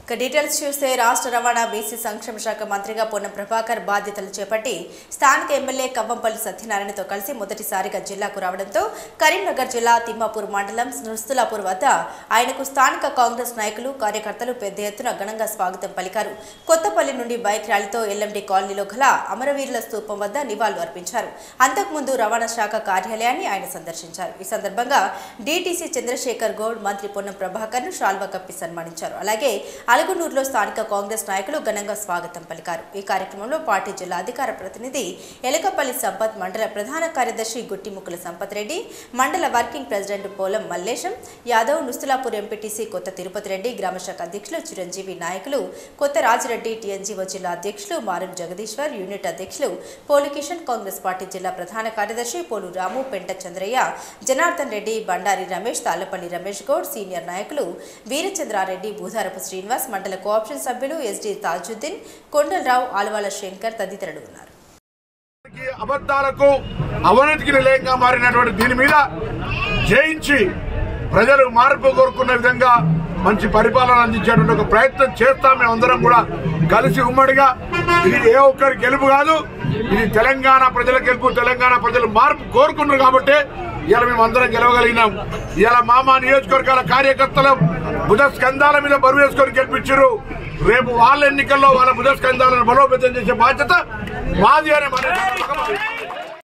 Details చూస్తే రాష్ట్ర రవాణా బీసీ సంక్షేమ శాఖ మంత్రిగా పొన్నం ప్రభాకర్ బాధ్యతలు చేపట్టి స్థానిక ఎమ్మెల్యే కవ్వంపల్లి సత్యనారాయణతో కలిసి మొదటిసారిగా జిల్లాకు రావడంతో కరీంనగర్ జిల్లా తిమ్మాపూర్ మండలం నుస్తులాపూర్ వద్ద ఆయనకు స్థానిక కాంగ్రెస్ నాయకులు కార్యకర్తలు పెద్ద ఎత్తున ఘనంగా స్వాగతం పలికారు. కొత్తపల్లి నుండి బైక్ ర్యాలీతో ఎల్ఎండి కాలనీలో గల అమరవీరుల స్తూపం వద్ద నివాళులు అర్పించారు. అంతకుముందు రవాణా శాఖ కార్యాలయాన్ని ఆయన సందర్శించారు. ఈ సందర్భంగా డీటీసీ చంద్రశేఖర్ గౌడ్ మంత్రి పొన్నం ప్రభాకర్ ను శాల్వా కప్పి సన్మానించారు. అలాగే అలుగునూరులో స్థానిక కాంగ్రెస్ నాయకులు ఘనంగా స్వాగతం పలికారు. ఈ కార్యక్రమంలో పార్టీ జిల్లా అధికార ప్రతినిధి ఎలకపల్లి సంపత్, మండల ప్రధాన కార్యదర్శి గుట్టిముక్కుల Sampath Reddy, mandal working president Polam Mallesham Yadav, Nustulapur MPTC Kotha Tirupati Reddy, గ్రామశాఖ అధ్యక్షులు చిరంజీవి నాయకులు కొత్త రాజిరెడ్డి, టీఎన్జీఓ జిల్లా అధ్యక్షులు మారం జగదీశ్వర్, యూనిట్ అధ్యక్షులు పోలు కిషన్, కాంగ్రెస్ పార్టీ జిల్లా ప్రధాన కార్యదర్శి పోలు రాము, పెంట చంద్రయ్య, జనార్దన్ రెడ్డి, బండారి రమేష్, తాళ్లపల్లి రమేష్ గౌడ్, సీనియర్ నాయకులు వీరచంద్రారెడ్డి, భూధారపు శ్రీనివాస్, మండల కోఆప్షన్ సభ్యులు ఎస్డి తాజుద్దీన్, కొండలరావు, ఆల్వాల శంకర్ తదితరులు ఉన్నారు. అబద్ధాలకు అవినీతికి నిలయంగా మారినటువంటి దీని మీద జయించి ప్రజలు మార్పు కోరుకున్న విధంగా మంచి పరిపాలన అందించేటువంటి ఒక ప్రయత్నం చేస్తాం. మేమందరం కూడా కలిసి ఉమ్మడిగా. ఇది ఏ ఒక్కరి గెలుపు కాదు, ఇది తెలంగాణ ప్రజల గెలుపు. తెలంగాణ ప్రజలు మార్పు కోరుకున్నారు కాబట్టి ఇలా మేమందరం గెలవగలిగినాం. ఇలా మామా నియోజకవర్గాల కార్యకర్తలు భుజ స్కంధాల మీద బరువు వేసుకొని గెలిపించారు. రేపు వాళ్ళ ఎన్నికల్లో వాళ్ళ భుజ స్కంధాలను బలోపేతం చేసే బాధ్యత మాది అనే